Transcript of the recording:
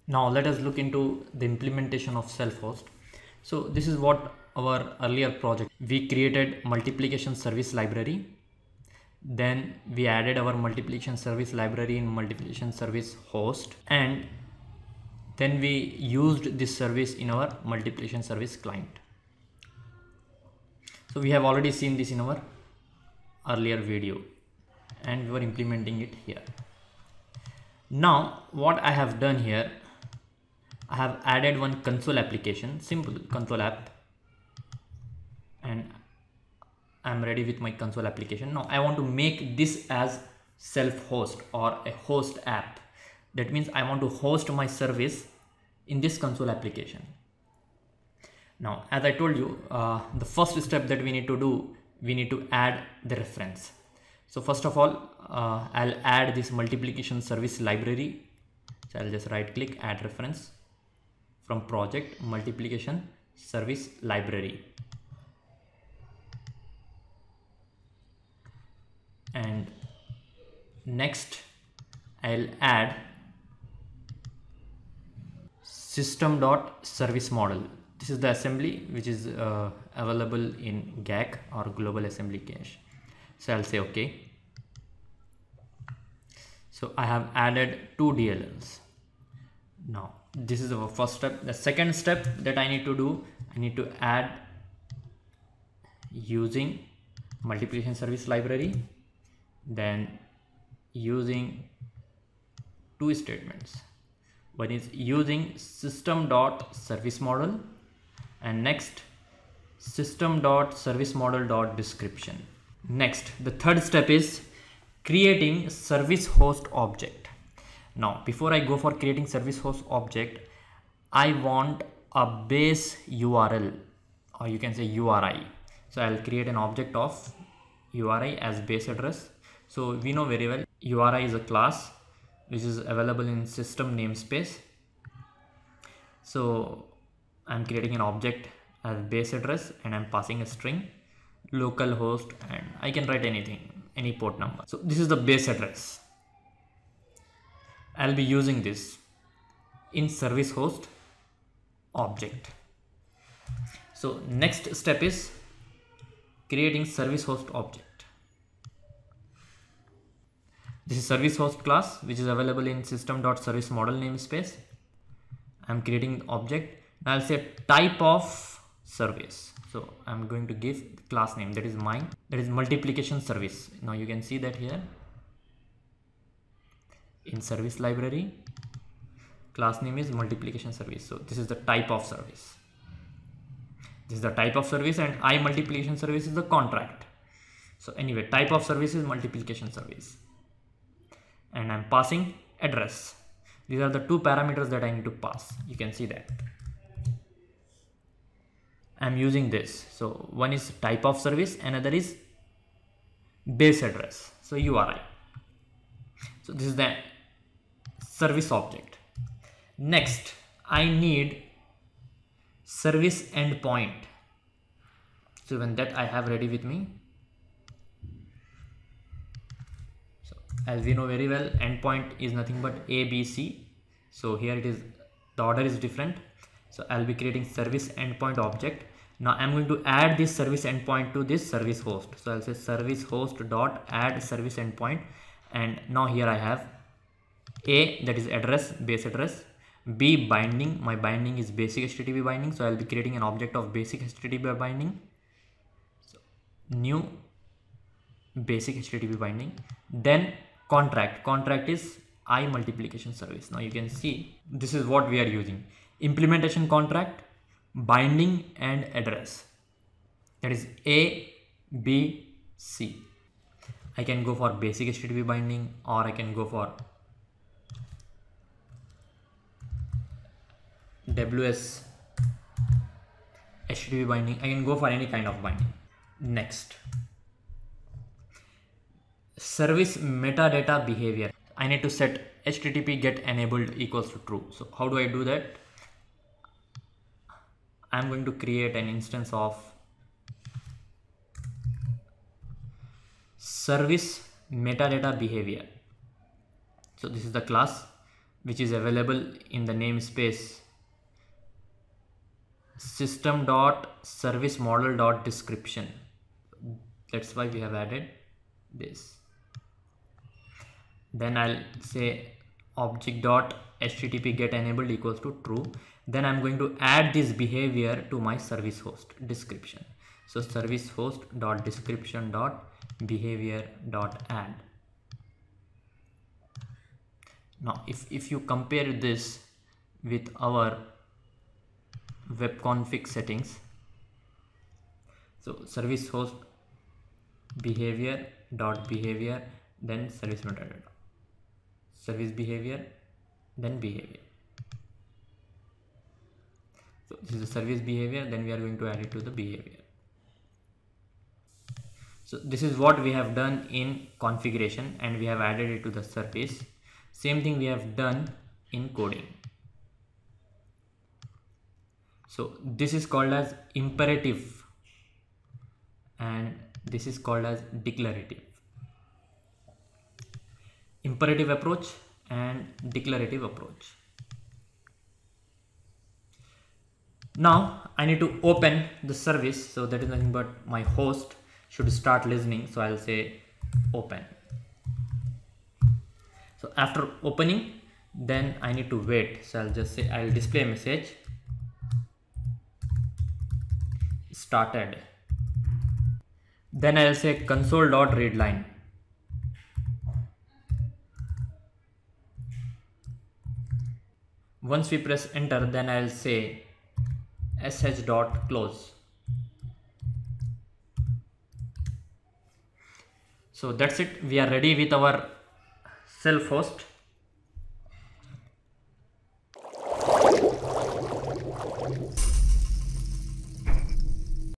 Now let us look into the implementation of self-host. So this is what our earlier project. We created multiplication service library. Then we added our multiplication service library in multiplication service host, and then we used this service in our multiplication service client. So we have already seen this in our earlier video and we were implementing it here. Now what I have done here, I have added one console application, simple console app, and I'm ready with my console application. Now I want to make this as self-host or a host app. That means I want to host my service in this console application. Now, as I told you, the first step that we need to do, we need to add the reference. So first of all, I'll add this multiplication service library. So I'll just right click, add reference from project multiplication service library. And next I'll add system.service model. This is the assembly which is available in GAC or global assembly cache. So I'll say okay. So I have added two DLLs. Now this is our first step. The second step that I need to do, I need to add using multiplication service library, then using two statements. One is using system.service model, and next system.service model.description. Next, the third step is creating service host object. Now before I go for creating service host object, I want a base URL, or you can say URI. So I'll create an object of URI as base address. So we know very well URI is a class which is available in system namespace. So I'm creating an object as base address and I'm passing a string localhost, and I can write anything, any port number. So this is the base address. I'll be using this in service host object. So next step is creating service host object. This is service host class which is available in system.service model namespace. I'm creating the object. Now I'll say type of service. So I'm going to give the class name, that is mine, that is multiplication service. Now you can see that here in service library, class name is multiplication service. So this is the type of service. This is the type of service, and I multiplication service is the contract. So anyway, type of service is multiplication service, and I'm passing address. These are the two parameters that I need to pass. You can see that I'm using this. So one is type of service, another is base address, so URI. So this is the service object. Next, I need service endpoint. So when that I have ready with me. So as we know very well, endpoint is nothing but A, B, C. So here it is, the order is different. So I'll be creating service endpoint object. Now I'm going to add this service endpoint to this service host. So I'll say service host dot add service endpoint, and now here I have A, that is address, base address, B, binding. My binding is basic HTTP binding, so I'll be creating an object of basic HTTP binding. So new basic HTTP binding. Then contract is I multiplication service. Now you can see this is what we are using: implementation contract, binding, and address. That is A, B, C. I can go for basic HTTP binding, or I can go for WS HTTP binding. I can go for any kind of binding. Next, service metadata behavior. I need to set HTTP get enabled equals to true. So how do I do that? I'm going to create an instance of service metadata behavior. So this is the class which is available in the namespace system.service-model.description. That's why we have added this. Then I'll say object.http get enabled equals to true. Then I'm going to add this behavior to my service host description. So service host dot description dot behavior dot add. Now if you compare this with our web config settings, so service host behavior dot behavior, then service metadata, service behavior, then behavior. So this is the service behavior, then we are going to add it to the behavior. So this is what we have done in configuration, and we have added it to the service. Same thing we have done in coding. So this is called as imperative and this is called as declarative. Imperative approach and declarative approach. Now I need to open the service, so that is nothing but my host should start listening. So I'll say open. So after opening, then I need to wait. So I'll just say I'll display a message started. Then I'll say console.readline. Once we press enter, then I'll say sh.close. So that's it. We are ready with our self host.